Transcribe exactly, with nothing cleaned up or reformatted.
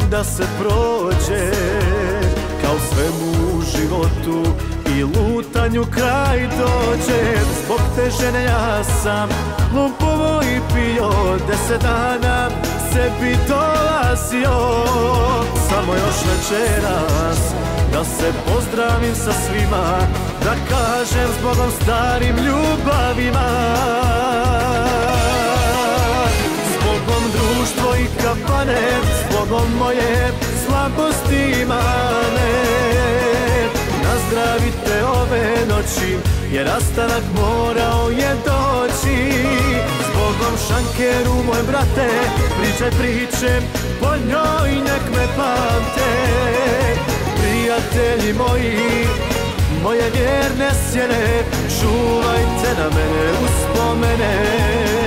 da se prođe, kao svemu u životu i lutanju kraj dođe. Zbog te žene ja sam lupovo i pio, deset dana sebi dolazio. Samo još večeras da se pozdravim sa svima, da kažem zbogom starim ljubavima. Zbogom društvo i kafane, zbogom moje slabosti i mane. Nazdravite ove noći, jer rastanak morao je doći. Zbogom šankeru moj brate, pričaj priče, po njoj nek me pamte. Prijatelji moji, moje vjerne sjene, čuvajte na mene uspomene.